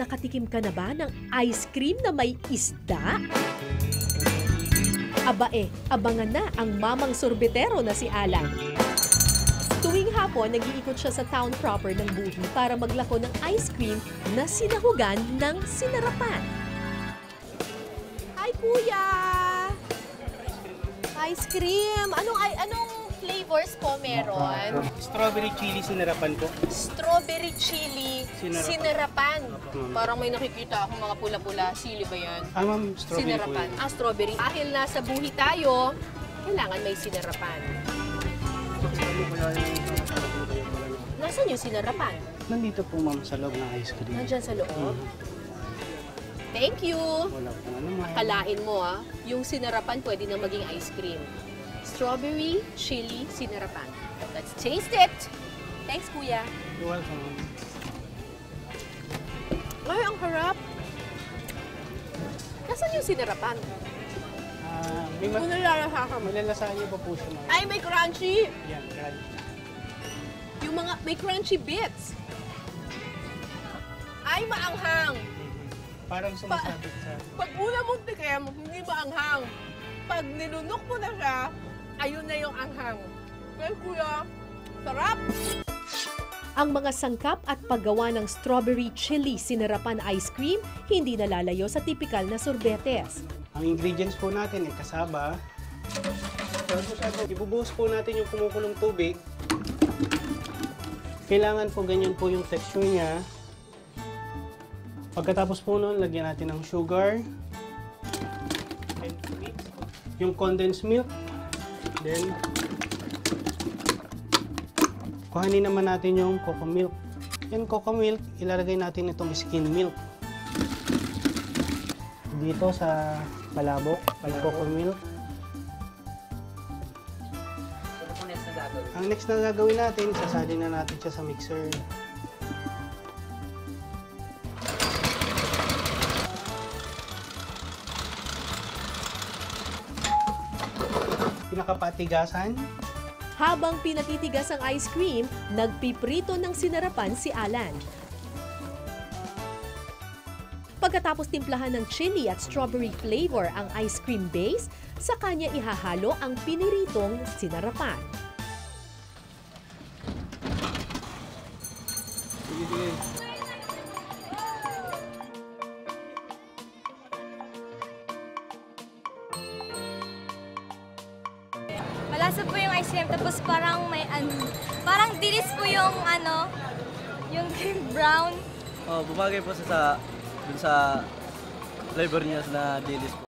nakatikim ka na ba ng ice cream na may isda? Abangan na ang mamang sorbetero na si Alan. Tuwing hapon, nag-iikot siya sa town proper ng Buhi para maglako ng ice cream na sinahugan ng sinarapan. Hi, Kuya! Ice cream! Anong flavors po meron? Strawberry chili sinarapan po. Strawberry chili sinarapan. Parang may nakikita akong mga pula-pula. Sili ba yan? Ma'am, strawberry Sinarapan. po. Strawberry. Dahil nasa Buhi tayo, kailangan may sinarapan. Nasaan yung sinarapan? Nandito po, ma'am, sa loob ng ice cream. Nandyan sa loob. Thank you! Wala po naman. Kalain mo yung sinarapan pwede na maging ice cream. Strawberry, chili, sinarapan. Let's taste it! Thanks, Kuya. You're welcome. Ay, ang harap! Nasaan yung sinarapan? May Nalalasahan mo. malalasahan niyo pa po siya, ma'am. Ay, may crunchy! Yan, crunchy. Yung mga, may crunchy bits. Ay, maanghang. Parang sumasabit sa... Pag una mong tikim, hindi maanghang. Pag nilunok mo na siya, ayun na yung anghang. Well, Kuya, sarap! Ang mga sangkap at paggawa ng strawberry chili sinarapan ice cream hindi nalalayo sa tipikal na sorbetes. Ang ingredients po natin ay kasaba. Ibubuhos po natin yung kumukulong tubig. Kailangan po ganyan po yung texture niya. Pagkatapos po nun, lagyan natin ng sugar. Yung condensed milk. Then, kuhanin naman natin yung cocoa milk. Yung cocoa milk, ilalagay natin itong skim milk. Dito sa palabok, cocoa milk. Ang next na gagawin natin, sasalin na natin siya sa mixer. Pinakapatigasan. Habang pinatitigas ang ice cream, nagpiprito ng sinarapan si Alan. Pagkatapos timplahan ng chili at strawberry flavor ang ice cream base, sa kanya ihahalo ang piniritong sinarapan. Sige. Malasa po yung ice cream, tapos parang may parang dilis po yung yung brown. Oh, bumagay po sa dun sa flavor niya na dilis po.